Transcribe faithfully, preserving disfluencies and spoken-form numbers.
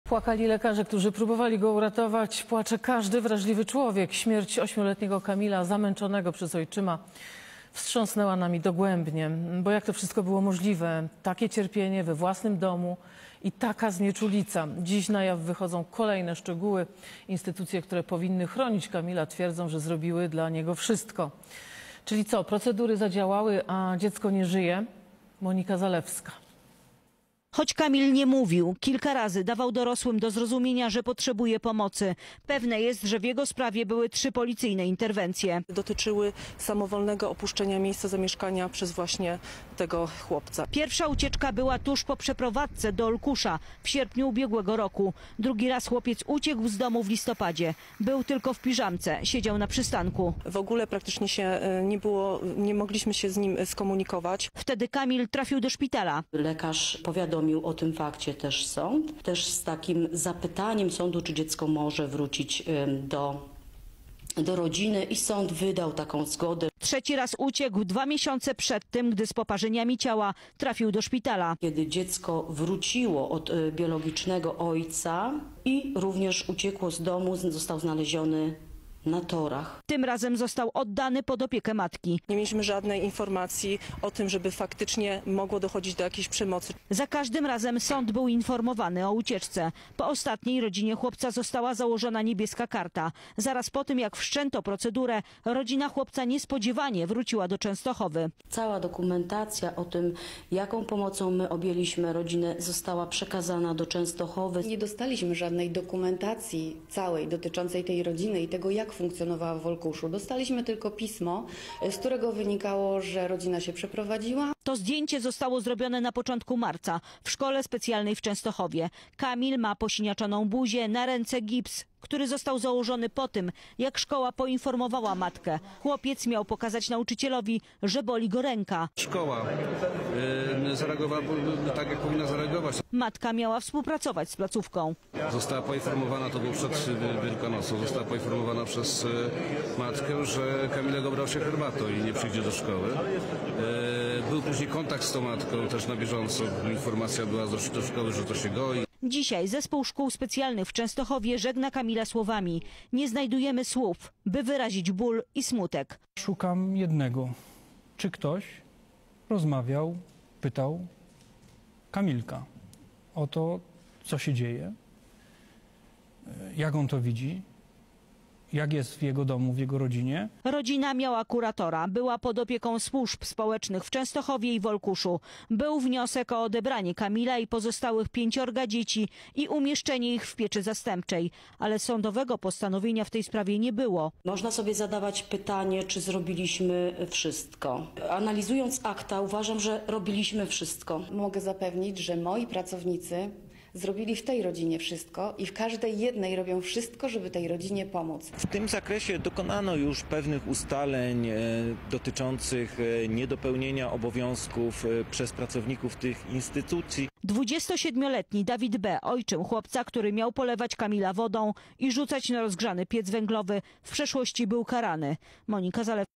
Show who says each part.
Speaker 1: Płakali lekarze, którzy próbowali go uratować. Płacze każdy wrażliwy człowiek. Śmierć ośmioletniego Kamila, zamęczonego przez ojczyma, wstrząsnęła nami dogłębnie. Bo jak to wszystko było możliwe? Takie cierpienie we własnym domu i taka znieczulica. Dziś na jaw wychodzą kolejne szczegóły. Instytucje, które powinny chronić Kamila, twierdzą, że zrobiły dla niego wszystko. Czyli co? Procedury zadziałały, a dziecko nie żyje? Monika Zalewska.
Speaker 2: Choć Kamil nie mówił, kilka razy dawał dorosłym do zrozumienia, że potrzebuje pomocy. Pewne jest, że w jego sprawie były trzy policyjne interwencje.
Speaker 3: Dotyczyły samowolnego opuszczenia miejsca zamieszkania przez właśnie tego chłopca.
Speaker 2: Pierwsza ucieczka była tuż po przeprowadzce do Olkusza w sierpniu ubiegłego roku. Drugi raz chłopiec uciekł z domu w listopadzie. Był tylko w piżamce, siedział na przystanku.
Speaker 3: W ogóle praktycznie się nie było, nie mogliśmy się z nim skomunikować.
Speaker 2: Wtedy Kamil trafił do szpitala.
Speaker 4: Lekarz powiadomił o tym fakcie też sąd, też z takim zapytaniem sądu, czy dziecko może wrócić do, do rodziny, i sąd wydał taką zgodę.
Speaker 2: Trzeci raz uciekł dwa miesiące przed tym, gdy z poparzeniami ciała trafił do szpitala.
Speaker 4: Kiedy dziecko wróciło od biologicznego ojca i również uciekło z domu, został znaleziony na torach.
Speaker 2: Tym razem został oddany pod opiekę matki.
Speaker 3: Nie mieliśmy żadnej informacji o tym, żeby faktycznie mogło dochodzić do jakiejś przemocy.
Speaker 2: Za każdym razem sąd był informowany o ucieczce. Po ostatniej rodzinie chłopca została założona niebieska karta. Zaraz po tym, jak wszczęto procedurę, rodzina chłopca niespodziewanie wróciła do Częstochowy.
Speaker 4: Cała dokumentacja o tym, jaką pomocą my objęliśmy rodzinę, została przekazana do Częstochowy.
Speaker 5: Nie dostaliśmy żadnej dokumentacji całej dotyczącej tej rodziny i tego, jak funkcjonowała w Olkuszu. Dostaliśmy tylko pismo, z którego wynikało, że rodzina się przeprowadziła.
Speaker 2: To zdjęcie zostało zrobione na początku marca w szkole specjalnej w Częstochowie. Kamil ma posiniaczoną buzię, na ręce gips, który został założony po tym, jak szkoła poinformowała matkę. Chłopiec miał pokazać nauczycielowi, że boli go ręka.
Speaker 6: Szkoła yy, zareagowała tak, jak powinna zareagować.
Speaker 2: Matka miała współpracować z placówką. Została
Speaker 6: poinformowana, to było przed Wielkanocą, została poinformowana przez matkę, że Kamilek obrał się herbatą i nie przyjdzie do szkoły. Yy, był później kontakt z tą matką, też na bieżąco. Informacja była do szkoły, że to się goi.
Speaker 2: Dzisiaj zespół szkół specjalnych w Częstochowie żegna Kamila słowami: nie znajdujemy słów, by wyrazić ból i smutek.
Speaker 7: Szukam jednego. Czy ktoś rozmawiał, pytał Kamilka o to, co się dzieje, jak on to widzi, jak jest w jego domu, w jego rodzinie.
Speaker 2: Rodzina miała kuratora, była pod opieką służb społecznych w Częstochowie i w Olkuszu. Był wniosek o odebranie Kamila i pozostałych pięciorga dzieci i umieszczenie ich w pieczy zastępczej, ale sądowego postanowienia w tej sprawie nie było.
Speaker 4: Można sobie zadawać pytanie, czy zrobiliśmy wszystko. Analizując akta, uważam, że robiliśmy wszystko.
Speaker 5: Mogę zapewnić, że moi pracownicy zrobili w tej rodzinie wszystko i w każdej jednej robią wszystko, żeby tej rodzinie pomóc.
Speaker 8: W tym zakresie dokonano już pewnych ustaleń e, dotyczących e, niedopełnienia obowiązków e, przez pracowników tych instytucji.
Speaker 2: dwudziestosiedmioletni Dawid B., ojczym chłopca, który miał polewać Kamila wodą i rzucać na rozgrzany piec węglowy, w przeszłości był karany. Monika Zalewska.